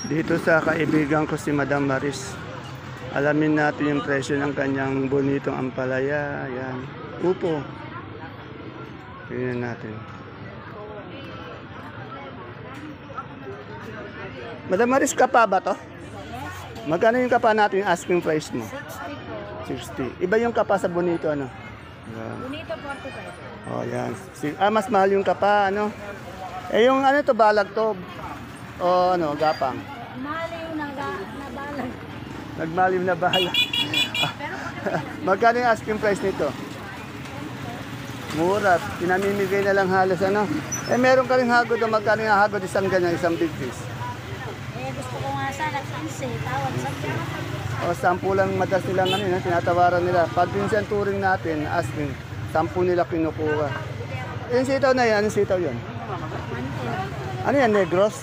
dito sa kaibigan ko si Madam Maris. Alamin natin yung presyo ng kanyang bonitong ampalaya. Ayan. Upo. Tingnan natin. Madam Maris, kapa ba to? Magkano yung kapa natin yung asking price mo? 60. Iba yung kapa sa bonito, ano? Ayan. Bonito 45. Oh, yan. Mas mahal yung kapa, ano? Eh, yung ano to, balag to? O ano, gapang? Mahal yung nabalag. Nagmaliw na balag. Magkano yung asking price nito? Mura. Pinamimigay na lang halos, ano? Eh, meron ka rin hagod o magkano yung hagod isang ganyan, isang big fish? Eh, gusto ko nga sana 15, tawad sa O, 10 lang matas nilang ano, tinatawaran nila. Pag minsan touring natin, asking, 10 nila kinukuha. Yung sitaw na yan, anong sitaw yun? Ano yan, negros?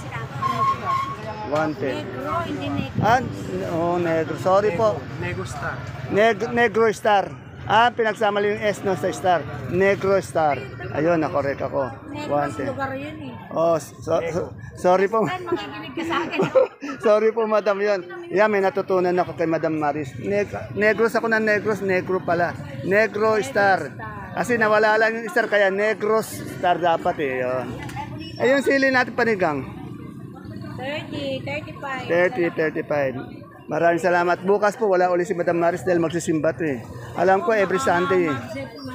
110. Negro, hindi negro. Negro. Sorry po. Nego Star. Negro Star. Pinagsama lang yung S no sa Star. Negro Star. Ayun, nakorek ako. Negro sa 110. lugar yun eh. Oh, sorry po. Saan makikinig ka sa akin? Sorry po, madam, yun. Yan, may natutunan ako kay Madam Maris. Negros ako ng Negros, Negro pala. Negro Star. Kasi nawala lang yung Star, kaya Negros Star dapat eh. Yun. Ayun, sili natin panigang. 30, 35. 30, 35. Maraming salamat. Bukas po, wala uli si Madam Maris dahil magsisimba to eh. Alam ko, every Sunday eh.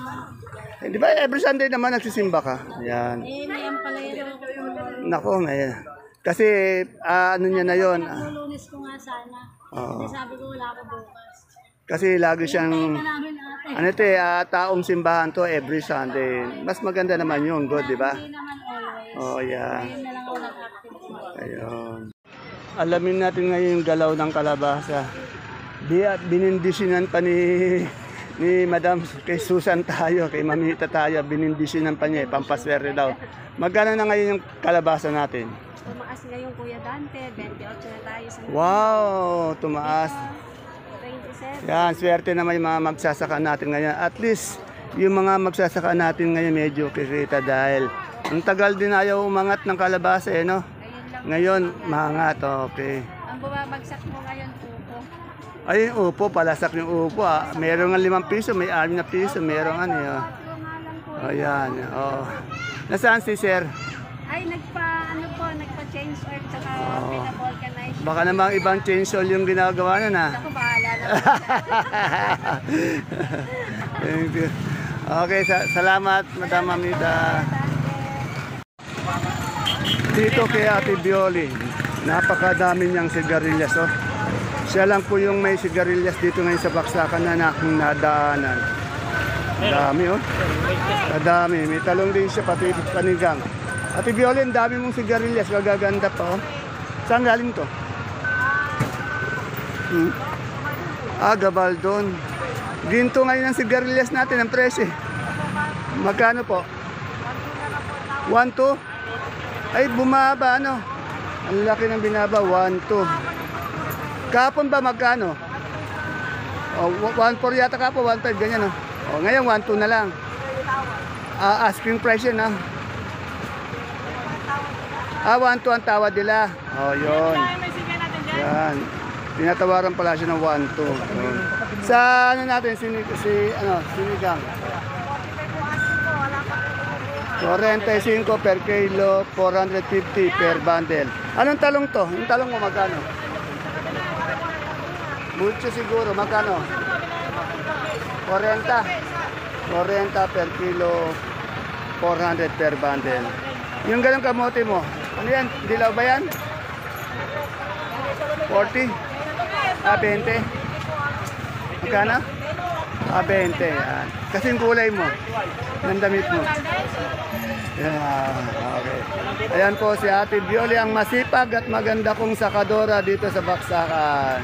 Di ba, every Sunday naman nagsisimba ka? Yan. Eh, may ampalaya daw ako. Nako, may. Kasi, ano niya na yun. Lunes ko nga sana. Oo. Kasi sabi ko wala ako bukas. Kasi lagi siyang, Tayo ka namin ate. ano ito taong simbahan to every Sunday. Mas maganda naman yun, good, di ba? Hindi naman always. Oh, yeah. Ngayon na lang ako nag-active. Ayun. Alamin natin ngayon yung galaw ng kalabasa. Binindisinan pa ni Madam, kay Susan tayo, kay Mamita tayo, binindisinan pa niya, pampaswerte daw. Magkano na ngayon yung kalabasa natin? Tumaas ngayon Kuya Dante, 28 na tayo sa Wow, tumaas. 27. Yan, swerte naman yung mga magsasaka natin ngayon. At least, yung mga magsasaka natin ngayon medyo kikita dahil ang tagal din ayaw umangat ng kalabasa eh, no? Ngayon, maangat, okay. Ang bumabagsak mo ngayon, upo. Ay, yung upo, palasak yung upo. Meron nga 5 piso, may 6 na piso, meron ano yun. O yan, o. Nasaan si sir? Ay, nagpa-change oil, tsaka pinavulcanize. Baka namang ibang change oil yung ginagawa na na. Ako, bahala na. Thank you. Okay, salamat, Madam Mamita. Dito kay Ate Bioli, napakadami niyang sigarilyas. Oh. Siya lang po yung may sigarilyas dito ngayon sa baksakan na aking nadaanan. Dami oh. Madami. May talong din siya pati panigang. Ate Bioli, ang dami mong sigarilyas. Gagaganda pa oh. Saan galing to? Gabaldon. Ginto ngayon ang sigarilyas natin, ang presyo. Magkano po? 1-2? Ay, bumaba, ano? Ang laki ng binaba, 1-2. Kapon ba magkano? 1-4 yata kapon, 1-5, ganyan, no? Ngayon, 1-2 na lang. Asking price yun, ha? 1-2 ang tawad nila. Yun. Yan. Tinatawaran pala siya ng 1-2. Sa ano natin, sinigang. 45 per kilo, 450 per bundle. Anong talong to? Yung talong mo magkano? Mucho siguro, magkano? 40. 40 per kilo, 400 per bundle. Yung ganong kamote mo, ano yan? Dilaw ba yan? 40? 20? Magkano? 20, yan. Kasing kulay mo, ng damit mo. Okay. Ayan po si Ate Bioli, ang masipag at maganda kong sakadora dito sa baksakan.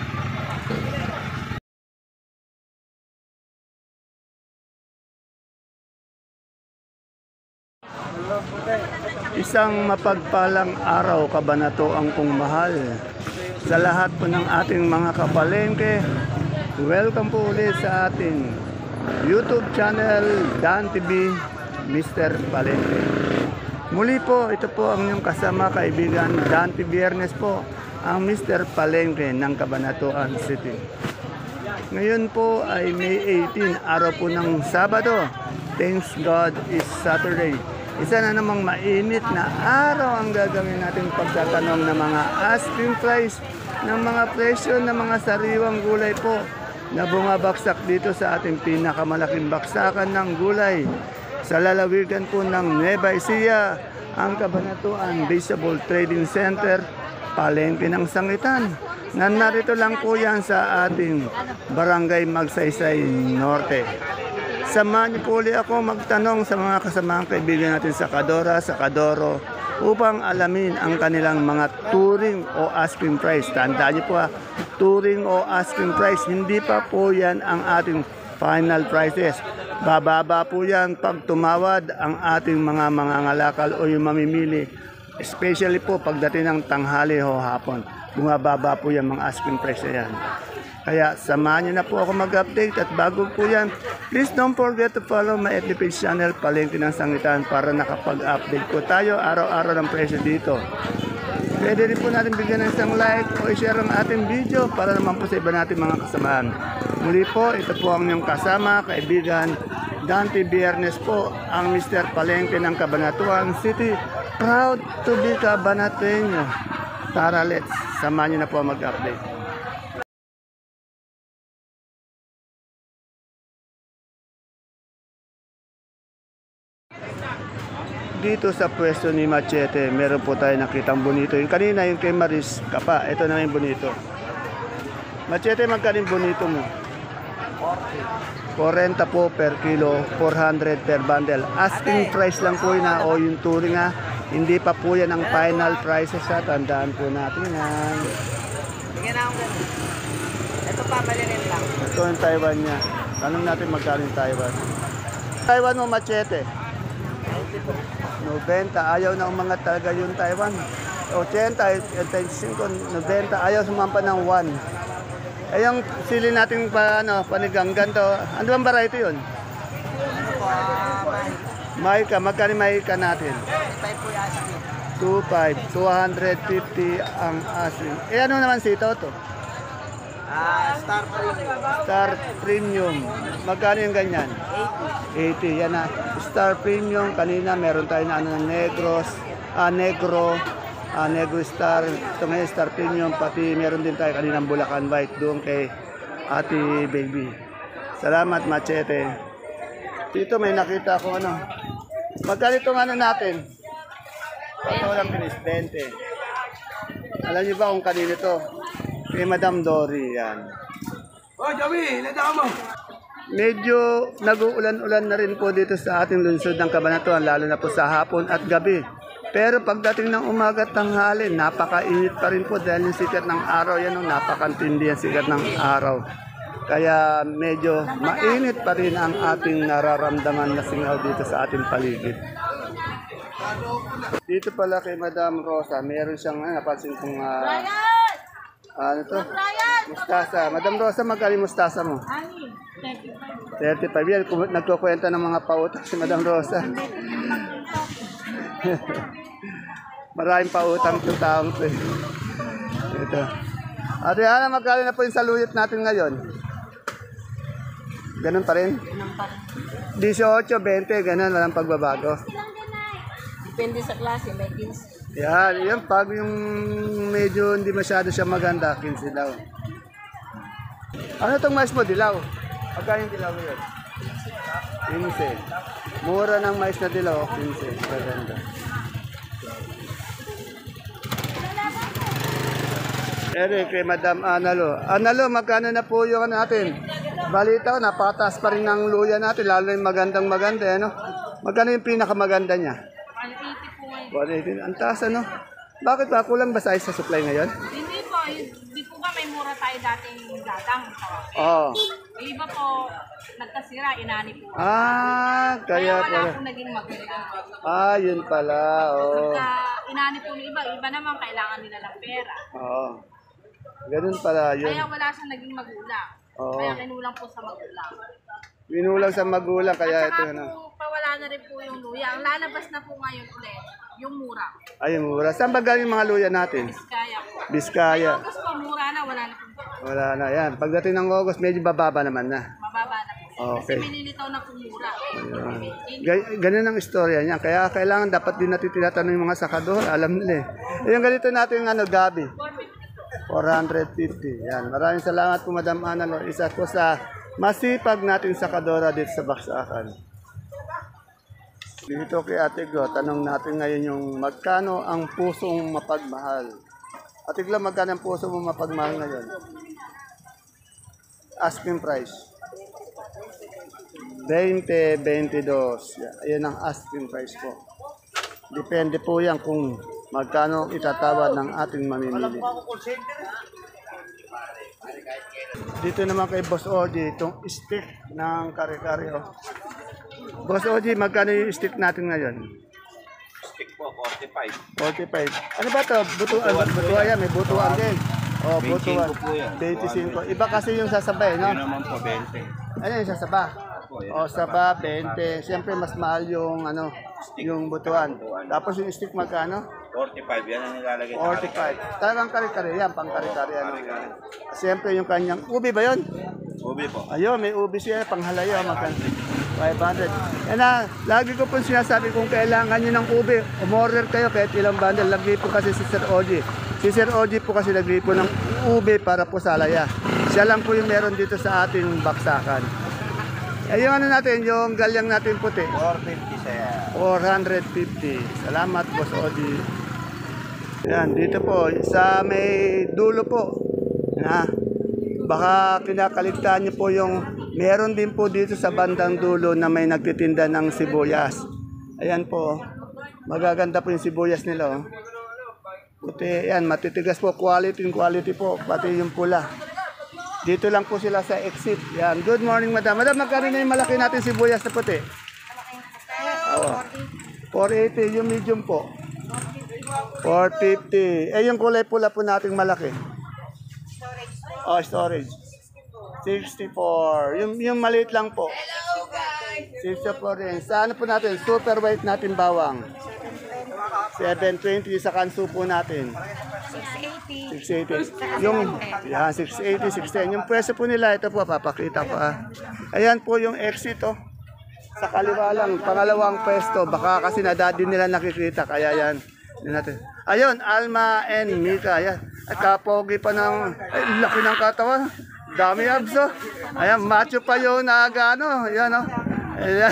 Isang mapagpalang araw, Kabanatuan ang kong mahal. Sa lahat po ng ating mga kapalengke, welcome po ulit sa ating YouTube channel, Dan TV, Mr. Palengke. Muli po, ito po ang inyong kasama, kaibigan, Dan P. Biernes po. ang Mr. Palengke ng Cabanatuan City. Ngayon po ay May 18, araw po ng Sabado. Thanks God is Saturday. Isa na namang mainit na araw ang gagawin natin pagtatanong ng mga asking price ng mga presyo ng mga sariwang gulay po na bumabaksak dito sa ating pinakamalaking baksakan ng gulay. Sa lalawigan po ng Nueva Ecija, ang Cabanatuan Visible Trading Center, Palengke ng Sangitan. Narito lang po yan sa ating Barangay Magsaysay Norte. Samahan niyo po ulit ako magtanong sa mga kasamaang kaibigan natin sa Kadora, sa Kadoro, upang alamin ang kanilang mga touring o asking price. Tandaan niyo po touring o asking price, hindi pa po yan ang ating final prices. Bababa po yan pag tumawad ang ating mga mangangalakal o yung mamimili. Especially po pagdating ng tanghali o hapon. Bumababa po yan mga asking price na yan. Kaya samahan niyo na po ako mag-update at bago po yan, please don't forget to follow my FB page channel Palengke ng Sangitan para nakapag-update po tayo araw-araw ng presyo dito. Pwede rin po natin bigyan ng isang like o i-share ang ating video para naman po sa iba natin mga kasamaan. Muli po, ito po ang inyong kasama, kaibigan, Dante Biernes po, ang Mr. Palengke ng Cabanatuan City. Proud to be Cabanateño. Tara, let's samahan niyo na po mag-update. Dito sa pwesto ni Machete, meron po tayo nakitang bonito. Yung kanina yung kay Maris Kapa, ito na yung bonito. Machete, magkano yung bonito mo? 40 po per kilo, 400 per bundle. Asking price lang po yun o yung touring ha. Hindi pa po yan ang final prices ha. Tandaan po natin yan. Tingnan na ako ganun. Ito pa, malirin lang. Ito yung Taiwan niya. Tanong natin magkano yung Taiwan. Taiwan mo, Machete? 90, ayaw na umangat talaga yung Taiwan. 80, 85, 90, ayaw sumampa ng 1. Eh yung sili natin pa, paniganggan to, ano bang variety yun? Ano po, Maika, magkano Maika natin? 5 po yung asin. 250 ang asin. Eh ano naman sitaw to? Star Premium. Star Premium. Magkano yung ganyan? 80. Yan na. Star Premium. Kanina meron tayo na Negros, Negro Star. Ito ngayon Star Premium. Pati meron din tayo kanina Bulacan White doon kay Ate Baby. Salamat, Machete. Dito may nakita akong Magkano itong natin? Ito lang pinis, 20. Alam niyo ba kung kanino ito? Kay Madam Dory, yan. Oh, Joey, nandaan mo. Medyo nag-uulan-ulan na rin po dito sa ating lungsod ng Cabanatuan, lalo na po sa hapon at gabi. Pero pagdating ng umaga at tanghali, napakainit pa rin po dahil yung sikat ng araw, yan napakantindi ang sikat ng araw. Kaya medyo mainit pa rin ang ating nararamdaman na singaw dito sa ating paligid. Dito pala kay Madam Rosa, meron siyang napansin kong ano to? Mustasa. Madam Rosa, magkano yung mustasa mo? 35 yan. Nagkukwenta ng mga pautang si Madam Rosa. Maraming pautang sa taong to. Ito. Ate Ana, magkano na po yung saluyot natin ngayon? Ganun pa rin? 18, 20, ganun. Walang pagbabago. Depende sa klase, may 15. Yan, pag yung medyo hindi masyado siya maganda, 15 daw. Ano itong mais mo, dilaw? Pagka yung dilaw yun? 15. Mura ng mais na dilaw, 15. Maganda. Eric, kay Madam Analo. Analo, magkano na po yung natin? Balita ko, napakataas pa rin ng luya natin, lalo yung magandang-maganda, ano? Magkano yung pinakamaganda niya? 180. Ang taas, ano? Bakit ba? Kulang ba size sa supply ngayon? Hindi po. Hindi po ba may mura tayo dating gatang? Oo. Yung iba po, nagkasira, inani po. Ah, kaya wala pala. po naging maganda. Ah, yun pala. Oo. Pagka inani po ng iba, iba naman kailangan nila ng pera. Oo. Ganun pala yun. Kaya wala siyang naging magulang. Oo. Kaya kinulang po sa magulang. Binulang sa magulang, kaya At ito saka na. po, pawala na rin po yung luya. Ang lalabas na po ngayon ulit, yung mura. Ayun, mura. Saan ba galing mga luya natin? Kaya po. Biskaya. August po, mura na, wala na po. Wala na yan. Pagdating ng August, medyo bababa naman na. Mababa na po. Okay. Kasi may nilitaw na po mura. Ganyan ang istorya niya. Kaya kailangan dapat din natin tinatanong yung mga sakador. Alam nila eh. Yung ganito natin gabi. 450. Yan. Maraming salamat po Madam Ana. Isa po sa masipag nating sakadora dito sa Baksakan. Dito kay Ate Glo, tanong natin ngayon yung magkano ang pusong mapagmahal. Ate Glo, magkano ang puso mo mapagmahal ngayon? Asking price. 20, 22. Ayan ang asking price po. Depende po yan kung magkano itatawad ng ating mamimili. Dito naman kay Boss Oji, itong stick ng kare-kare. Oh. Boss Oji, magkano yung stick natin ngayon? Stick po, 45. 45. Ano ba ito? Butuan. Butuan yan, may butuan din. Oh, butuan. 25 po yan. 25. Iba kasi yung sasabay, no? Yun naman po, 20. Ano yung sasaba? O saba, 20. Siyempre mas mahal yung yung butuan. Tapos yung stick magkano? 45, yan ang nilalagay. 45. Talagang kare-kare yan, pang kare-kare yan. Siyempre yung kanyang ubi ba yun? Ubi po. Ayun, may ubi siya, panghalayo, magkano? 500. Yan na, lagi ko po sinasabi kung kailangan nyo ng ubi, umorder kayo kahit ilang bundle. Lagi po kasi si Sir Oji. Si Sir Oji po kasi lagi po ng ubi para po sa alaya. Siya lang po yung meron dito sa ating baksakan. Eh yung natin, yung galyang natin puti. 450 siya. 450. Salamat Boss Oji. Yan, dito po, sa may dulo po. Na, baka kinakaligtaan niyo po yung, meron din po dito sa bandang dulo na may nagtitinda ng sibuyas. Ayan po, magaganda po yung sibuyas nila. Oh. Puti, yan, matitigas po, quality po, pati yung pula. Dito lang po sila sa exit. Yan, good morning madam. Madam, magkano na yung malaki natin sibuyas na puti? Oo. 480, yung medium po. 450. Eh, yung kulay pula po nating malaki. Oh, storage. 64. Yung maliit lang po. 64 rin. Sa ano po natin? Super white natin bawang. 720 sa kanso po natin. 680. Yung, yan, 680, 610. Yung pwesto po nila, ito po, papakita ko. Ayan po yung exit, oh. Sa kaliwa lang, pangalawang pwesto. Baka kasi nadadi nila nakikita, kaya yan. Yan natin. Ayun, Alma and Mika. Ayan. At kapogi pa ng, ay, laki ng katawan. Dami abs, oh. Ayan, macho pa yung nagano. Ayan, oh. Ayan.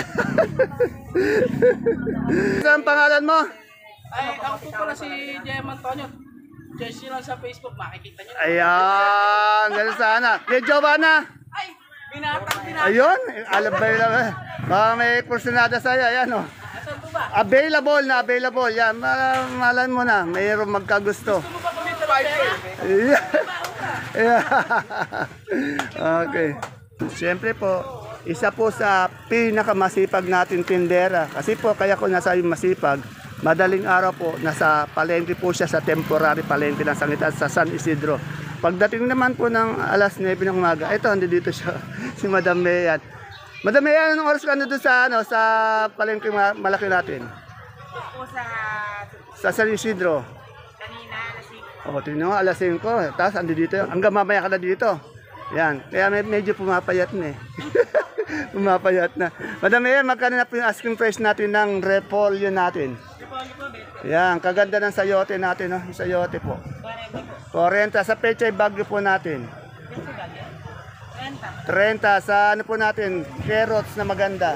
Saan pangalan mo? Ay, ako po pala si Jem Antonio. Jesse lang sa Facebook, makikita nyo. Ayan, ganun sana. Kay Giovanna. Ay, binatang. Ayun, alam ba yun? Baka may kursunada sa'yo, ayan o. Saan po ba? Available, yan. Malan mo na, mayroong magkagusto. Gusto mo ba kumita ng pera? Yeah. Yeah. Okay. Siyempre po, isa po sa pinakamasipag natin tindera. Kasi po, kaya ko nasabi masipag, madaling araw po, nasa palengke po siya sa temporary palengke ng Sangitan sa San Isidro. Pagdating naman po ng alas 9 ng umaga, ito, dito siya, si Madam Mayan. Madam Mayan, anong oras ka doon sa palengke malaki natin? Po Sa San Isidro. kanina, O, tingnan mo, alas 5. Tapos, dito. Hanggang mamaya ka na dito. Yan. Kaya medyo pumapayat na eh. Pumapayat na. Madam Mayan, magkano na po yung asking price natin ng repolyo natin? Yan, kaganda ng sayote natin, no? Yung sayote po. 40 sa pechay bagyo po natin. 30 sa ano po natin, carrots na maganda.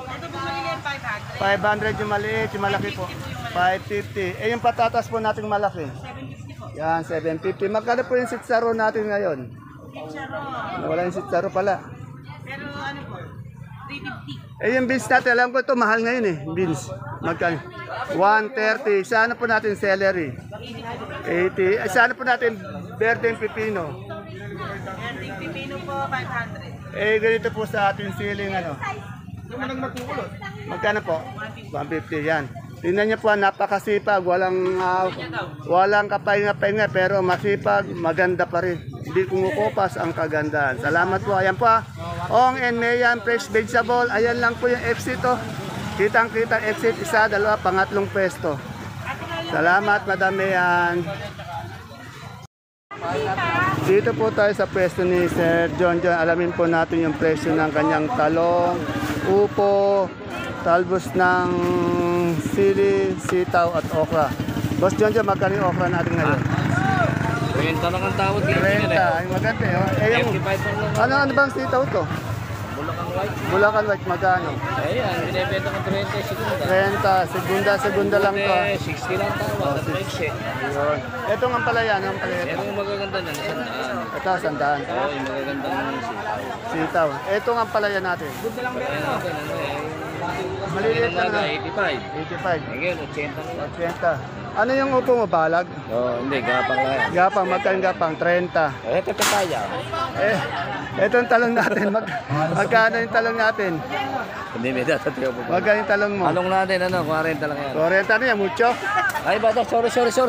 500 yung maliit, yung malaki po. 550. Eh yung patatas po natin malaki. Yan, 750. Magkano po yung sitsaro natin ngayon? Wala yung sitsaro pala. pero ano po, 350. Eh yung beans natin, alam ko ito mahal ngayon eh. Beans. Magkano? 130. Sa ano po natin celery? 80. Eh, sa ano po natin berdeng pipino? Yung pipino po, 500. Eh ganito po sa ating siling ano. Magkano po? 150 yan. Tingnan niyo po, napakasipag, walang kapahinga-pahinga pero masipag, maganda pa rin. Hindi kumukupas ang kagandahan. Salamat po. Ayan po. Ong and Mayan Fresh Vegetable. Ayan lang po yung exit. Oh. Kitang-kitang exit. Isa, dalawa, pangatlong pwesto. Salamat, Madam Mayan. Dito po tayo sa pwesto ni Sir John John. Alamin po natin yung presyo ng kanyang talong, upo, talbos ng sili, sitaw at okra. Boss John John, magkano yung okra natin ngayon? 30 lang ang tawad. 30, ay maganda eh. Yung, ano bang sitaw to? Bulacan White. Bulacan White, magkano? Ayan, binibenta ko 30 segunda. 30, segunda lang to. 60 lang tawad. 30. Yun. Ito nga pala yan, ang pala ito. Pero yung magaganda na, sandaan. Ito, sandaan. Oo, yung magaganda na sitaw. Sitaw. Ito nga pala yan natin. Ayan natin, ano eh. Maliliit lang na. 85. 85. Ngayon, 80 lang. 80. Ano yung upo mo, balag? Oo, hindi, gapang lang yan. Gapang, magkano gapang? 30. Ito papaya. Itong talong natin, magkano yung talong natin? Hindi, may datatiyo po. Magkano yung talong mo? Anong natin, 40 lang yan. 40 na yan, mucho. Ay, ba, sorry.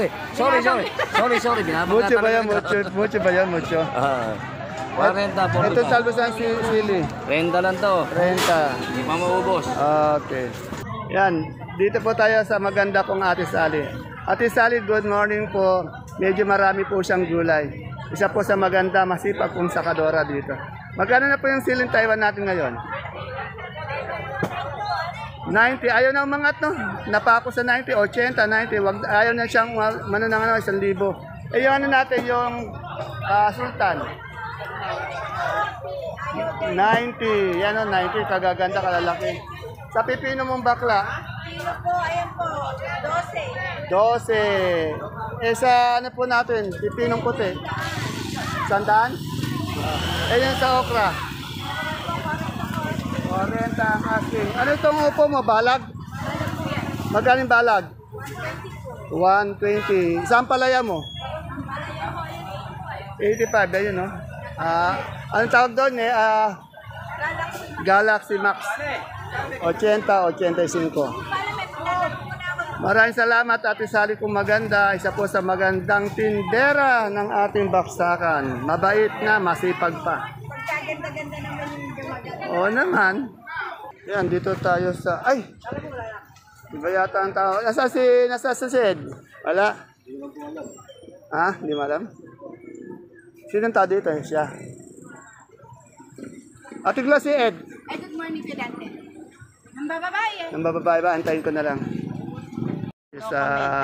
Mucho ba yan, mucho ba yan, mucho? 40 po. Itong talbos ng sili. 30 lang to. 30. Hindi pa maubos. Okay. Yan, dito po tayo sa maganda kong Ate Sally. Ate Sally, good morning po. Medyo marami po siyang gulay. Isa po sa maganda, masipag pong sakadora dito. Magkano na po yung siling Taiwan natin ngayon? 90. Ayaw na umangat, no? Napako sa 90, 80, 90. Ayaw na siyang mananang 1,000. Eh, yung ano natin, yung Sultan. 90. Yan o, 90. Kagaganda, kalalaki. Sa pipino mong bakla? Pino po, ayan po, 12. 12. Eh sa ano po natin, pipinong puti? 100? Eh yun sa okra? 40 ang asking. Ano itong upo mo, balag? Magkano yung balag? 120. Saan palaya mo? 85, ayun no? Anong tawag doon eh? Galaxy Max. 80-85. Maraming salamat Ate Sally kung maganda. Isa po sa magandang tindera ng ating baksakan. Mabait na, masipag pa. Pagkaganda-ganda naman yung gumaganda. Oo naman. Yan, dito tayo sa... Ay! Iba yata ang tao. Nasa si Ed? Wala? Ha? Hindi mo alam? Sinong tao dito? Siya. Ate Glo, si Ed. Ay, good morning po dati. Ang bababae. Ang bababae ba? Antayin ko na lang. Sa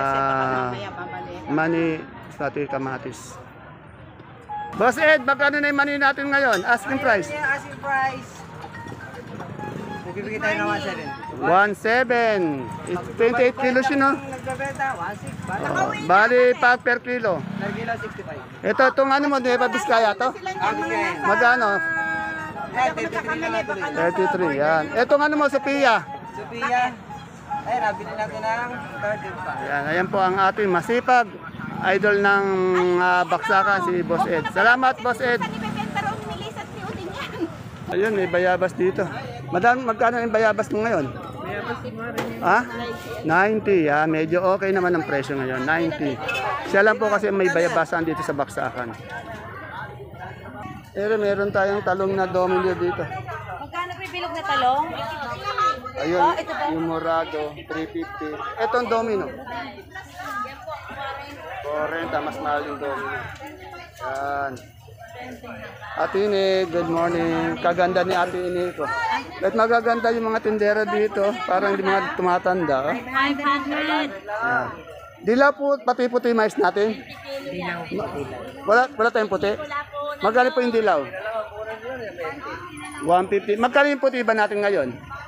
mani sa ating kamatis. Boss Ed, magkano na yung mani natin ngayon? Asking price. Asking price. Bibigyan tayo ng 1.7. 28 kilos yun, no? Nagbebenta, 1.6. Bali, pa per kilo. Per kilo, 65. Ito, itong ano mo, Nueva Vizcaya to? Magkano? 33, yan. Itong ano mo, Sophia? Sophia. Ay, nabili natin ng 35. Yan, ayan po ang ating masipag idol ng baksakan, si Boss Ed. Salamat, Boss Ed. Ayun, may bayabas dito. Madam, magkano yung bayabas mo ngayon? Ha? 90, ha? Medyo okay naman ang presyo ngayon, 90. Siya lang po kasi may bayabasan dito sa baksakan. Pero meron tayong talong na domino dito. Magkano po yung bilog na talong? Ayun, Oh, ito ba? yung morado, 350. Etong domino. 40, mas mahal yung domino. Yan. Ate Ine, good morning. Kaganda ni Ate Ine ko. At magaganda yung mga tindera dito. Parang hindi mga tumatanda. Oh. 500. Yan. Dilaw po, pati puti mais natin. Wala tayong puti. Magkano po yung dilaw? 150. Magkano yung puti ba natin ngayon?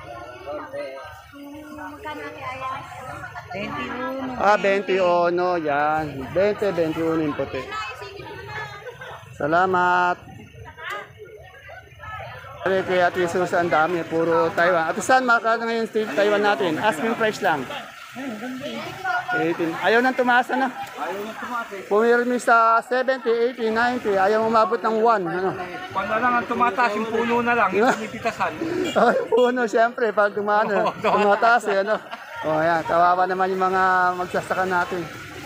21. 21, yan. 20, 21 yung puti. Salamat. Kay Ate Susan, dami. Puro Taiwan. Ate San, makakano ngayon sa Taiwan natin? Asking price lang. 18. Ayaw nang tumaas, ano? Pumirmi sa 70, 80, 90. Ayaw umabot ng 1. Ano? Kung na lang ang tumataas, yung puno na lang, yung pinipitasan. Oh, yung puno, siyempre, pag tumataas, eh, ano? Oh, yan, kawawa naman yung mga magsasaka natin.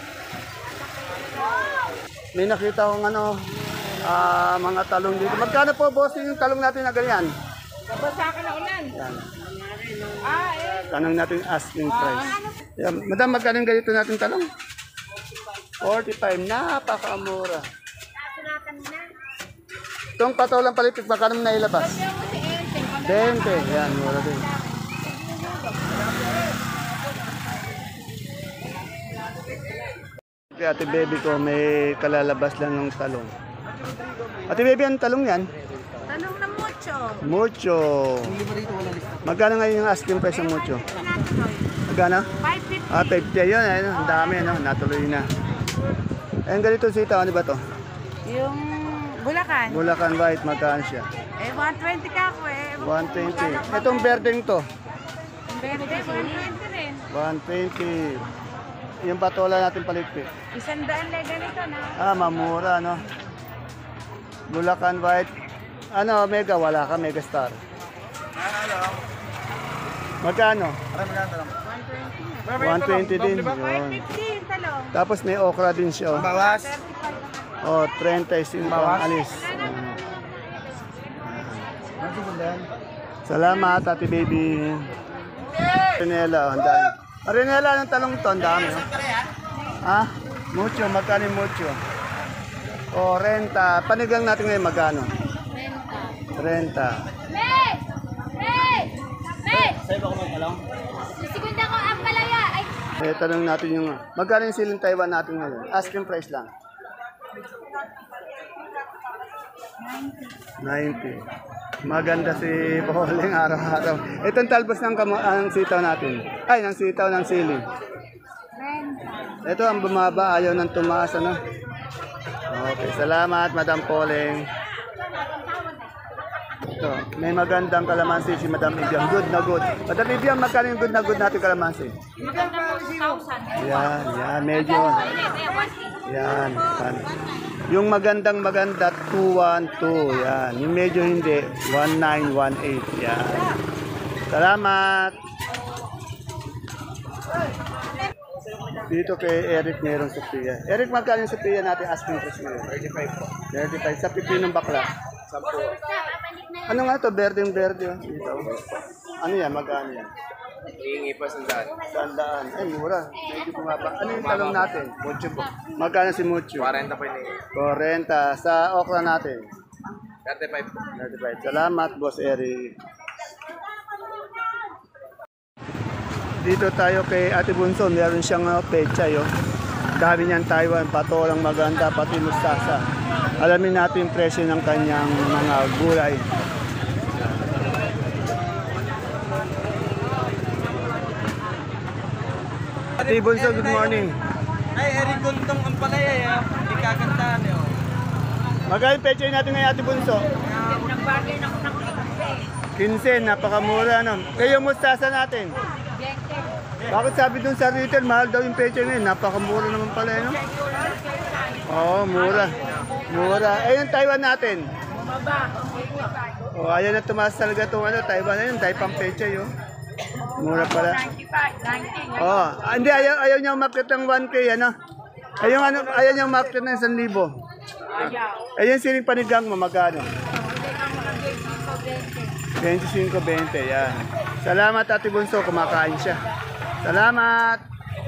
May nakita akong mga talong dito. Magkano po, boss, yung talong natin na ganyan? Basakan na ulan. Yan. Tanong natin asking price. Yan. Madam, magkano yung ganito natin talong? 45, napakamura. Itong patolang palipik, magkano na ilabas? 20. Yan, mura din. Kaya ate baby ko, may kalalabas lang ng talong. Ate baby, anong talong yan? Tanong na mucho. Mucho. Magkano ngayon yung asking price ng mucho? Magkano? 550. Ah, 50 yun. Ayun, ang dami, no? Natuloy na. Ayun, ganito sitaw. Ano ba to? Yung Bulacan. Bulacan White, magkano siya? 120 ka ako 120. Itong berdeng to? 120 rin. 120. Yung patola natin paligpit. 100 lang ganito na. Ah, mamura, no? Bulacan White. Ano, Mega? Wala ka, Mega Star. Magkano? 120 din. Yun. 550 talong. Tapos may okra din siya. Oh. Bawas. Oh, 35 ang alis. Salamat, Ate Baby. Renela, ang dami. Renela, anong talong to? Ang dami. Oh. Ha? Mucho, magkano yung mucho? O, renta. Panigang natin ngayon, magkano? Renta. May! May! May! Sa'yo ba ko magtalong? Sigunda ko ang palaya. Ay! Tanong natin yung, magkano yung siling Taiwan natin ngayon? Asking price lang. 90. Maganda si Pauling araw-araw. Itong talbos ng ang sitaw natin. Ay, ng sitaw ng sili. Ito ang bumaba, ayaw ng tumaas, ano? Okay, salamat, Madam Pauling. Ito, may magandang kalamansi si Madam Ibiang. Good na good. Madam Ibiang, magkano yung good na good natin kalamansi? Yan, medyo. Yan. Yung magandang maganda, 212. Yan. Yung medyo hindi, 1918. Yan. Salamat. Dito kay Eric mayroong Sophia. Eric, magkano yung Sophia natin asking price ngayon? 35 po. 35. Sa pipinong bakla? 10. Ano nga to? Berdeng berde. Ano yan? Magkano yan? Hihingi pa sandaan. Sandaan. Ay, mura. Medyo bumaba. Ano yung talong natin? Mucho po. Magkano si Mucho? 40 po hiningi. 40. Sa okra natin? 35 po. 35. Salamat, Boss Eric. Dito tayo kay Ate Bunso. Meron siyang pechay. Oh. Dami niyang Taiwan. Patolang maganda. Pati mustasa. Alamin natin yung presyo ng kanyang mga gulay. Ate Bunso, good morning. Ay, Eric Guntong ang palaya ya. Hindi kakantaan eh. Magkano pechay natin ngayon, Ate Bunso? Nag-bargain ako ng 15, napakamura no. Kayo mustasa natin. Bakit sabi dun sa retail, mahal daw yung pecha ngayon? Napakamura naman pala, no? Oo, mura. Mura. Eh, yung Taiwan natin. Oh, ayan na tumaas talaga itong ano, Taiwan na yun. Dahil pang pecha yun. Mura pala. 95, 90. Oh, hindi, ayaw niya umakit ng 1K, ano? Ayaw niya umakit ng 1,000. Ayun, siling panigang mo, magkano? 25-20, yan. Salamat, Ate Bunso, kumakain siya. Salamat!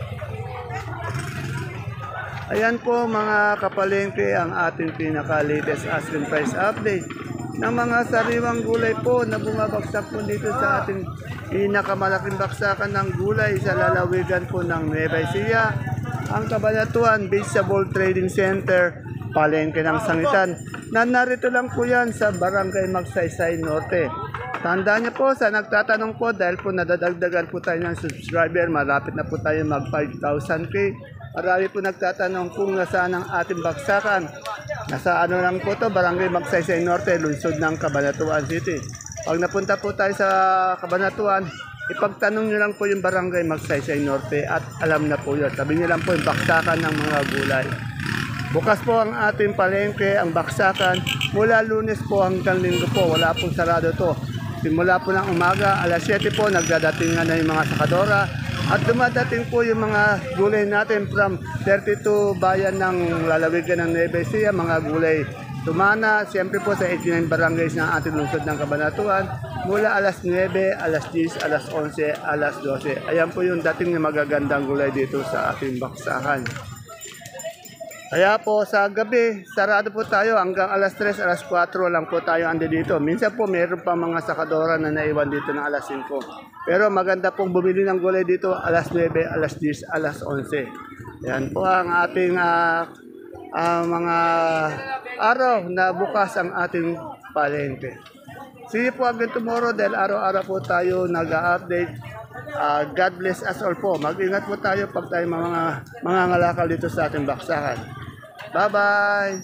Ayan po mga kapalengke ang ating pinaka-latest asking price update ng mga sariwang gulay po na bumabagsak po dito sa ating pinakamalaking baksakan ng gulay sa lalawigan po ng Nueva Ecija, ang Cabanatuan Vegetable Trading Center, palengke ng Sangitan, na narito lang po yan sa Barangay Magsaysay Norte. Tandaan niyo po sa nagtatanong po dahil po nadadagdagan po tayo ng subscriber, malapit na po tayo mag 5,000K. Marami po nagtatanong kung nasaan ang ating baksakan. Nasa ano lang po to, Barangay Magsaysay Norte, lungsod ng Cabanatuan City. Pag napunta po tayo sa Cabanatuan, ipagtanong niyo lang po yung Barangay Magsaysay Norte at alam na po yun. Sabi niyo lang po yung baksakan ng mga gulay. Bukas po ang ating palengke, ang baksakan, mula Lunes po hanggang Linggo po, wala pong sarado to. Simula po ng umaga, alas 7 po, nagdadating na yung mga sakadora. At dumadating po yung mga gulay natin from 32 bayan ng lalawigan ng Nueva Ecija, mga gulay tumana. Siyempre po sa 89 barangays ng ating lungsod ng Cabanatuan, mula alas 9, alas 10, alas 11, alas 12. Ayan po yung dating na magagandang gulay dito sa ating baksakan. Kaya po sa gabi, sarado po tayo hanggang alas 3, alas 4 lang po tayo andi dito. Minsan po meron pa mga sakadora na naiwan dito ng alas 5. Pero maganda pong bumili ng gulay dito alas 9, alas 10, alas 11. Yan po ang ating mga araw na bukas ang ating palengke. See you po again tomorrow dahil araw-araw po tayo nag-update. God bless us all po. Mag-ingat po tayo pag tayo mga ngalakal dito sa ating baksakan. Bye-bye!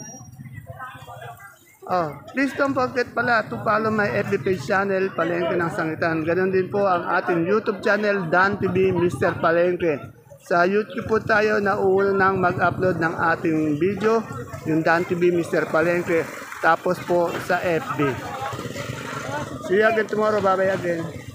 Oh, please don't forget pala to follow my FB page channel, Palengke ng Sangitan. Ganon din po ang ating YouTube channel, Dan TV Mr. Palengke. Sa YouTube po tayo na unang mag-upload ng ating video, yung Dan TV Mr. Palengke. Tapos po sa FB. See you again tomorrow. Bye-bye again.